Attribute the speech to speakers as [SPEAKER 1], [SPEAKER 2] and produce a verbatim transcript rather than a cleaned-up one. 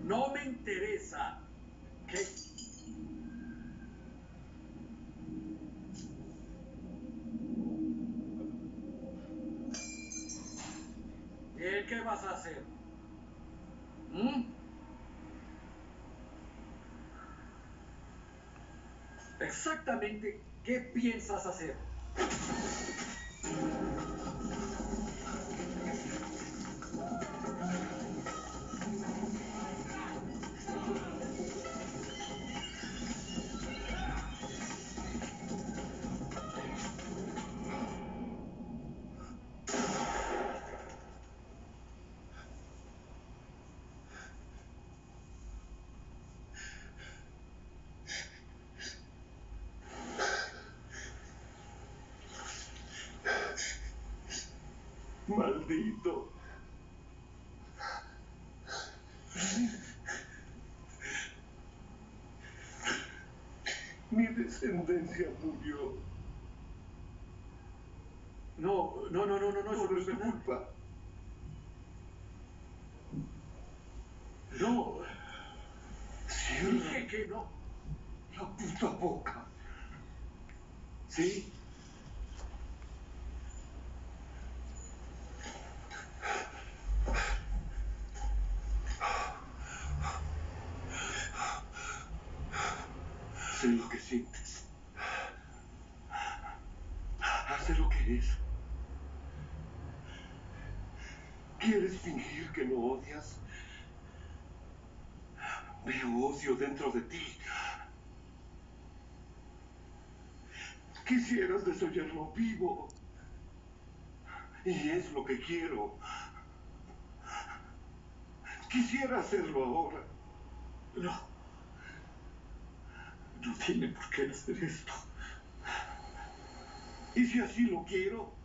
[SPEAKER 1] No me interesa. ¿Qué? ¿Eh, ¿Qué vas a hacer? ¿Mm? Exactamente, ¿qué piensas hacer?
[SPEAKER 2] Maldito. Mi descendencia murió.
[SPEAKER 1] No, no, no, no, no, no, eso
[SPEAKER 2] Por
[SPEAKER 1] no es
[SPEAKER 2] tu
[SPEAKER 1] verdad.
[SPEAKER 2] culpa.
[SPEAKER 1] No,
[SPEAKER 2] Cierra
[SPEAKER 1] dije que no.
[SPEAKER 2] la puta boca. ¿Sí? Sé lo que sientes. Hace lo que es. ¿Quieres fingir que no odias? Veo odio dentro de ti. Quisieras desollarlo vivo. Y es lo que quiero. Quisiera hacerlo ahora.
[SPEAKER 1] No. No tiene por qué hacer esto.
[SPEAKER 2] ¿Y si así lo quiero?